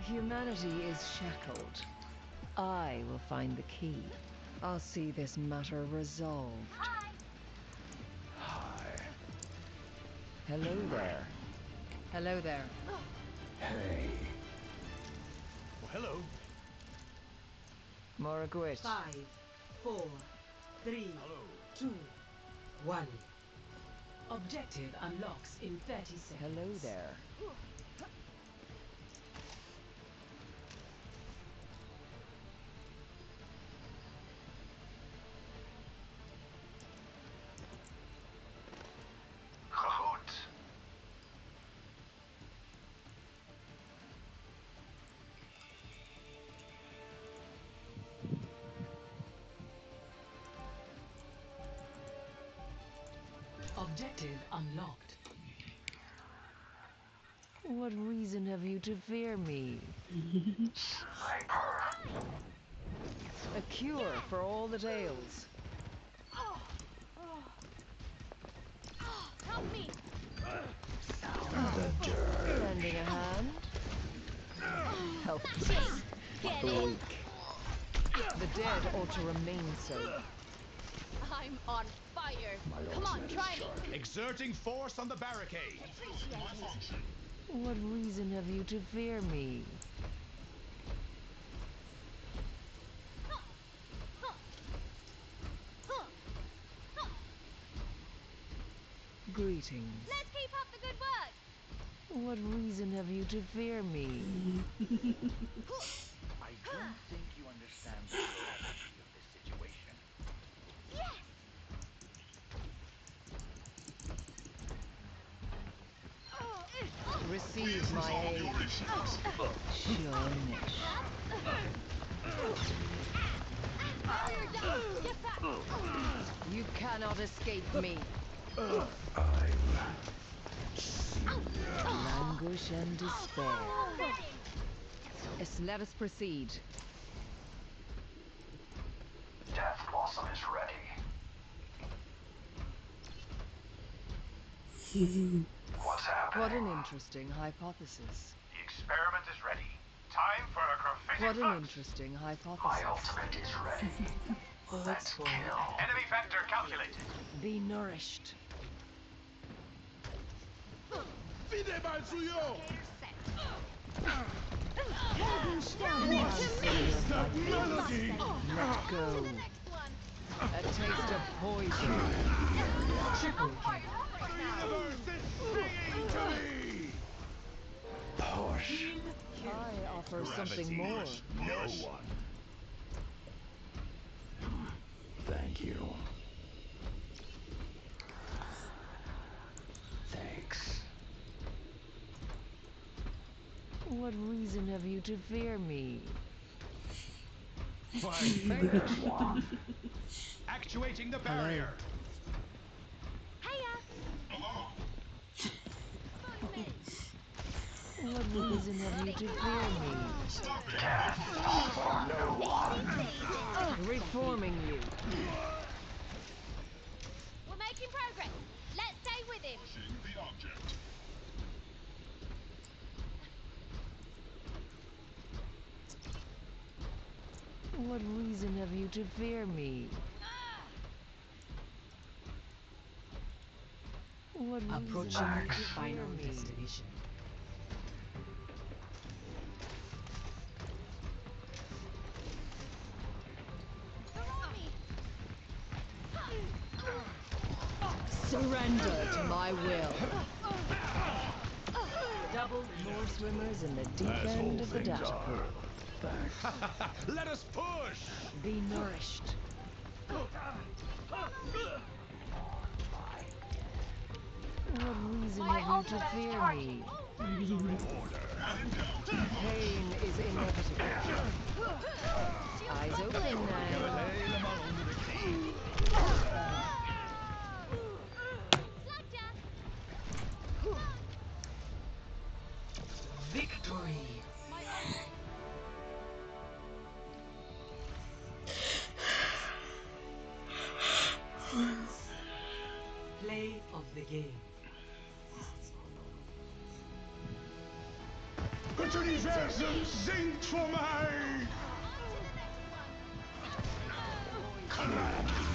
Humanity is shackled. I will find the key. I'll see this matter resolved. Hi. Hello there. Hello there. Hey. Well, hello. Moragwit. 5, 4, 3, Hello. 2, 1. Objective unlocks in 30 seconds. Hello there. Kahoot. Objective unlocked. What reason have you to fear me? Sniper. A cure for all that ails. Help me! The dirt. Lending a hand. Helpless. Get The it? weak. The dead ought to remain so. I'm on fire. My Come on, ultimate is try me. charged. Exerting force on the barricade. Appreciate it. What reason have you to fear me? Greetings. Let's keep up the good work. What reason have you to fear me? I don't think you understand the gravity of this situation. Yes! Receive my aid. Shonish. Now you're done. Get back. You cannot escape me. Languish and despair. Yes, let us proceed. Death Blossom is ready. What's happening? What an interesting hypothesis. The experiment is ready. Time for a graffiti What an fix. interesting My hypothesis. ultimate is ready. Let's kill. one. Enemy vector calculated. Be nourished. Fide mal suyo! Melody. Let To go. the next one. A taste of poison. I'm fired up right now. Universe is singing to me! Push. I offer something Gravity. more. No one. Thank you. Thanks. What reason have you to fear me? Why, thank you. One. Actuating the barrier. Hiya. Fully made. What reason have you to fear me? Death for no one. Reforming you. We're making progress. Let's stay with him. What reason have you to fear me? What reason Approaching have you to final fear me? destination. Surrender to my will. Double more swimmers in the deep As end all of the things data are. pool. Thanks. Let us push! Be nourished. What reason have you to fear me? Pain is inevitable. Eyes open now. Helemaal onder de knie. Slugja. Victory. My Play of the game. Das Universum singt vor mij! Command